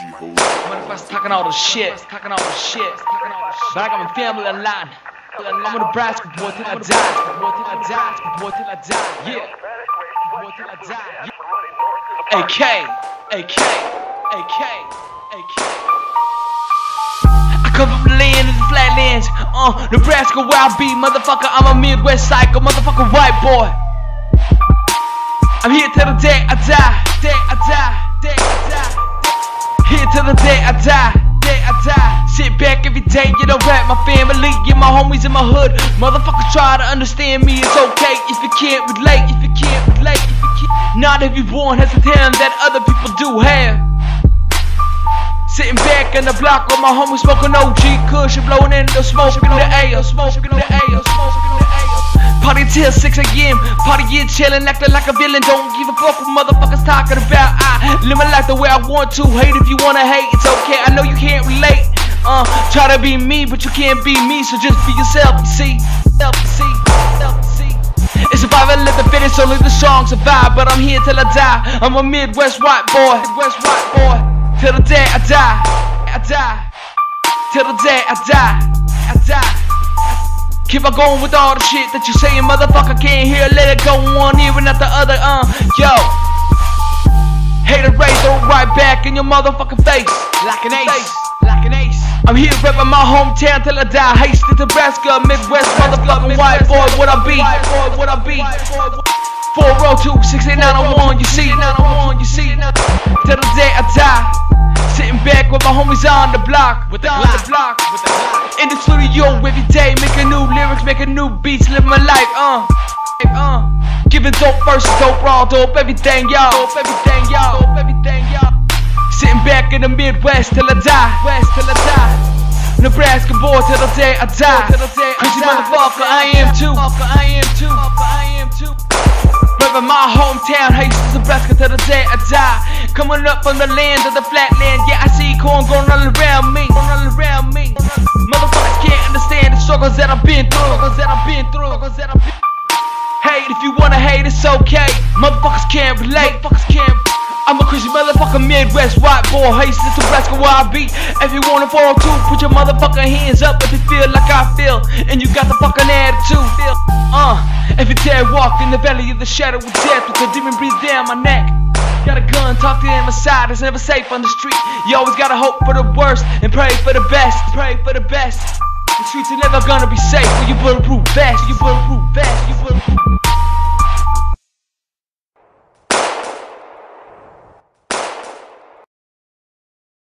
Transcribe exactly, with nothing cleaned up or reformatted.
Motherfuckers talking all the shit, talking all the shit. But I got my family aligned. I'm a Nebraska boy till I die, boy till I die, boy till I die, yeah, boy till I die. A K, A K, A K, A K. I come from the land of the flatlands, uh, Nebraska where I be, motherfucker. I'm a Midwest psycho, motherfucker white boy. I'm here till the day I die, day I die, day I die. Here till the day I die, day I die. Sit back every day, you know, rap my family and my homies in my hood. Motherfuckers try to understand me, it's okay if you can't relate, if you can't relate, if you can't. Not everyone has the talent that other people do have. Sitting back in the block with my homies smoking O G Kush and blowing in the smoke in the air, smoke in the air, smoke in the air. Party till six A M, party yeah, chillin', acting like a villain. Don't give a fuck what motherfuckers talking about. I live my life the way I want to. Hate if you wanna hate, it's okay. I know you can't relate. Uh, try to be me, but you can't be me. So just be yourself, you see. Self, you see, self, you see. It's survival, let the fittest, only the strong survive. But I'm here till I die. I'm a Midwest white boy, Midwest white boy. Till the day I die, I die. Till the day I die, I die. Keep on going with all the shit that you saying, motherfucker can't hear. Let it go one ear and not the other. Uh, yo. Hate a race, throw it right back in your motherfucking face, like an ace, like an ace. I'm here reppin' my hometown till I die. Hasty, Nebraska, Midwest motherfucking white boy. What I be? What I be? four oh two, six eight nine oh one. You see, you see. Till the day I die. Sitting back with my homies on the block, with the block, with the block. In the studio every day, making new lyrics, making new beats, living my life, uh, uh. Giving dope verses, dope raw, dope everything, y'all, dope everything, y'all, dope everything, y'all. Sitting back in the Midwest till I die, West till I die. Nebraska boy till the day I die. Crazy motherfucker, I am too, I am too, I am too. Reppin' my hometown, Hastings, Nebraska till the day I die. Coming up from the land of the flatland, yeah, I see corn growing all around me, growing all around me. Motherfuckers can't understand the struggles that I've been through, struggles that I've been through, struggles that I've been through. Hate if you wanna hate, it's okay. Motherfuckers can't relate, motherfuckers can't. I'm a crazy motherfucker, Midwest white boy, Hastings, Nebraska where I be. If you want a four oh two, put your motherfucking hands up if you feel like I feel, and you got the fucking attitude. Uh, every day I walk in the valley of the shadow of death with a demon breathe down my neck. Got a gun, talk to him aside, it's never safe on the street. You always gotta hope for the worst and pray for the best, pray for the best. The streets are never gonna be safe when you bulletproof vest, you bulletproof vest, you bulletproof.